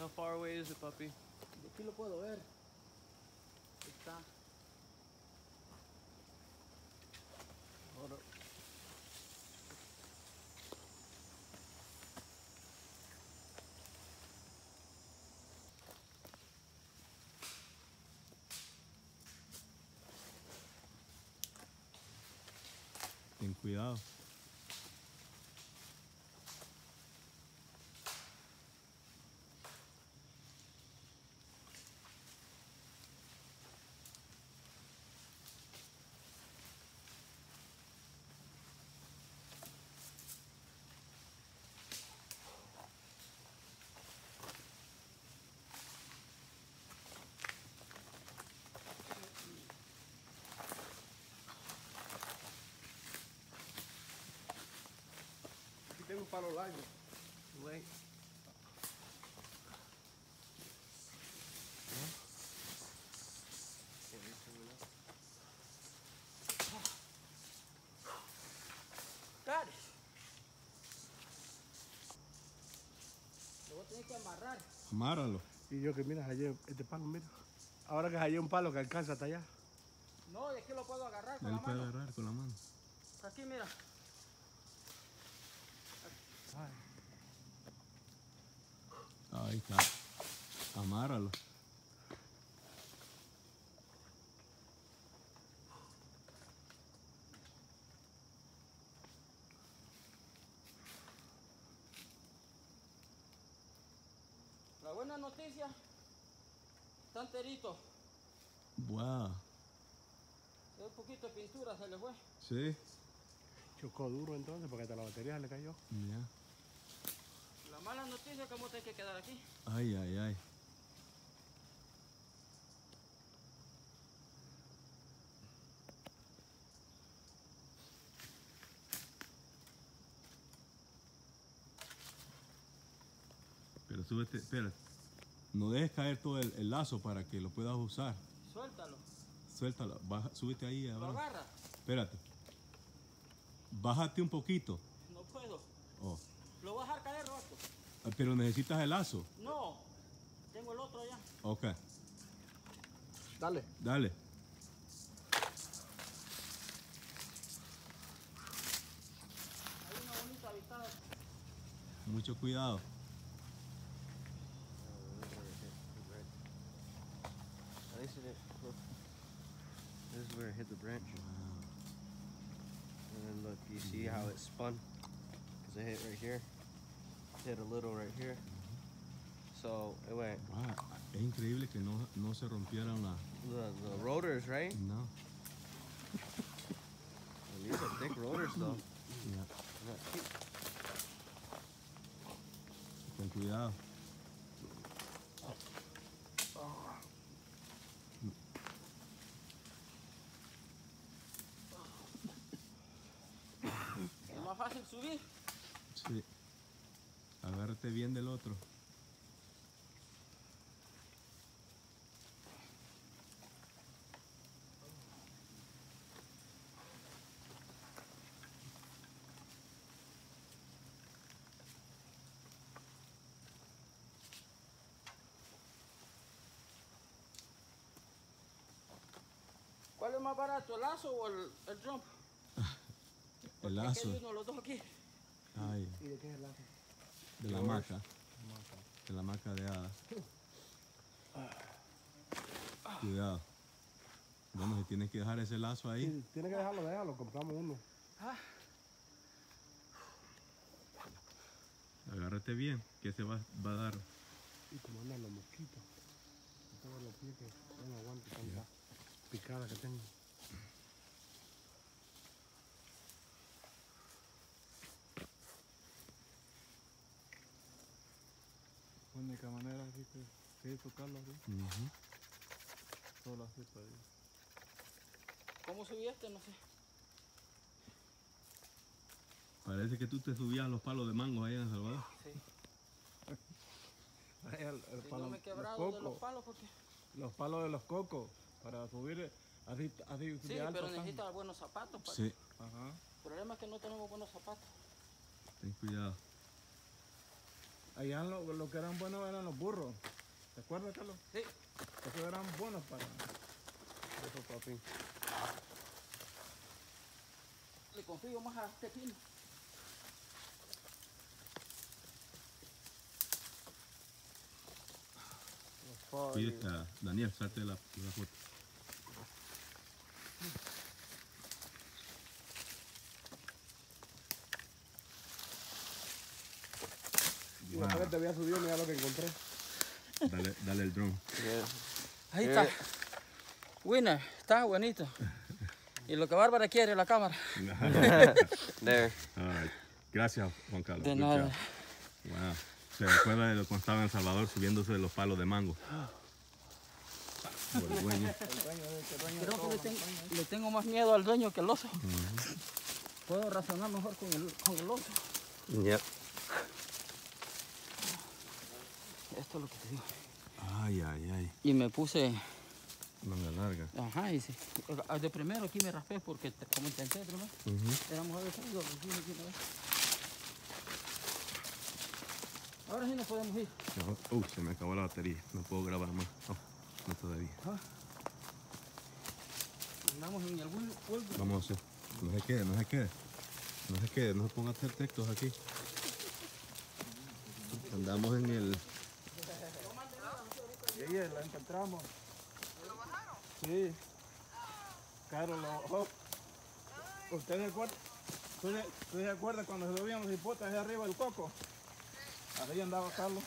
How far away is it, papi? De aquí lo puedo ver. Ahí está. Hold up. Ten cuidado. Aquí tengo un palo largo. Wait. Got it. Lo voy a tener que amarrar. Amárralo. Y yo que mira, hallé este palo, mira. Ahora que hallé un palo que alcanza hasta allá. No, y aquí lo puedo agarrar con Él la puede mano. agarrar con la mano. Aquí, mira. Ahí está. Amárralo. La buena noticia, está enterito. Wow. Un poquito de pintura se le fue. Sí. Chocó duro entonces porque hasta la batería se le cayó. Ya. La mala noticia es que vamos a tener que quedar aquí. Ay, ay, ay. Pero súbete, espera. No dejes caer todo el lazo para que lo puedas usar. Suéltalo. Suéltalo. Súbete ahí. Lo agarra. Espérate. Bájate un poquito. No puedo. Oh. Lo voy a dejar caer, Roberto. Pero necesitas el lazo. No. Tengo el otro allá. Ok. Dale. Dale. Hay una bonita habitada. Mucho cuidado. At least it didn't. Look. This is where it hit the branch. And then look, you see how it spun? Because it hit right here. Hit a little right here. So it went. Wow. Es increíble que no se rompieran The rotors, right? No. Well, these are thick rotors though. Yeah. They're not cheap. Ten cuidado. Es más fácil subir. Sí. Agárrate bien del otro. ¿Cuál es más barato, el lazo o el jump? El lazo. Hay uno de los dos aquí. Ay, ¿Y de qué es el lazo? de la hamaca. De la hamaca de hada. Cuidado. Bueno, si tienes que dejar ese lazo ahí. Sí, tiene que déjalo, compramos uno. Agárrate bien, que se va a dar. Y como andan los mosquitos. Todos los pies que no aguanto tanta picada que tengo. La única manera así que sí, tocarlo así. Solo así para ir. ¿Cómo subí este? No sé. Parece que tú te subías a los palos de mango ahí en El Salvador. Sí. El Si palo, no me he quebrado los de los cocos, palos porque... los palos de los cocos para subir así Sí, de alto. pero están. necesitas buenos zapatos. Para... Sí, Ajá. El problema es que no tenemos buenos zapatos. ten cuidado. Allá lo que eran buenos eran los burros. ¿Te acuerdas, Carlos? Sí. Esos eran buenos para... Eso, papi. Le confío más a este pino. Cuídate, Daniel, salte la foto. Y después que te había subido, mira lo que encontré. Dale el dron. Ahí está. Winner, está bonito. Y lo que Bárbara quiere, la cámara. There. Gracias, Juan Carlos. De Good nada. job. Wow. ¿Se recuerda de cuando estaba en El Salvador subiéndose de los palos de mango? Por el dueño. Creo que le tengo más miedo al dueño que al oso. Puedo razonar mejor con el oso. Yep. Esto es lo que te digo. Ay. Y me puse, Manga larga. ajá, y sí. De primero aquí me raspé porque como intenté primero, era mejor de salir aquí una vez. Ahora sí nos podemos ir. Se me acabó la batería. No puedo grabar más. No todavía. Andamos en el vuelvo. Vamos a hacer. No se quede. No se ponga a hacer textos aquí. Andamos en el... Sí, la encontramos. ¿Lo bajaron? Sí. Claro, lo bajó. ¿Usted se acuerda? ¿Tú se acuerdas cuando se subían los hipotes ahí arriba del coco? Ahí andaba Carlos.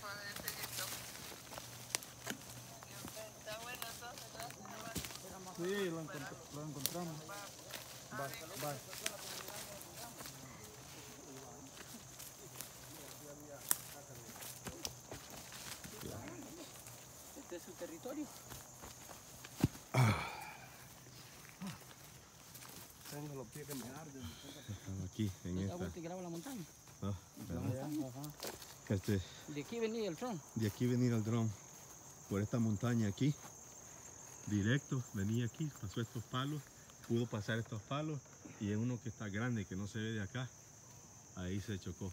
Está bueno entonces, gracias. Sí, lo encontramos. Bye. Este es su territorio. Tengo los pies que me arden. Estamos aquí, en Da esta... vuelta y graba la montaña. ¿verdad? Ajá. De aquí venía el tron. De aquí venir al dron, por esta montaña aquí, directo, venía aquí, pasó estos palos, pudo pasar estos palos y en uno que está grande, que no se ve de acá, ahí se chocó.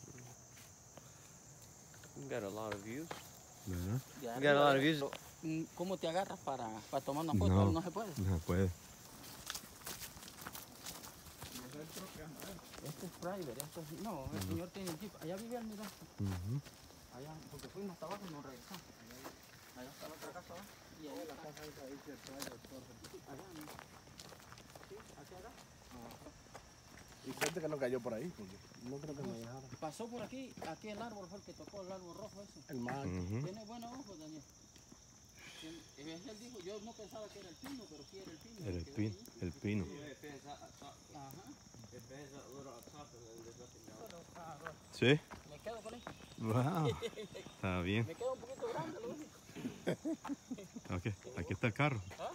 We got a lot of views. ¿Verdad? We got a lot of views. ¿Cómo te agarras para tomar una foto? No se puede. No se puede. Este es private, esto es... No, el señor tiene el jeep. Allá vive el mira. Allá, porque fuimos hasta abajo y nos regresamos. Allá está la otra casa abajo. Y ahí la casa esa ahí que trae el allá, ¿no? Sí, hacia acá. Y suerte que no cayó por ahí, porque no creo que me dejara. Pasó por aquí, aquí el árbol fue el que tocó, el árbol rojo ese. El mar. Tiene buenos ojos, Daniel. Él dijo, yo no pensaba que era el pino, pero sí era el pino. Era el pino. Ajá. ¿Sí? Me quedo con él. Wow. Está bien. Me quedo un poquito grande, lo único. Ok, aquí está el carro. Ah,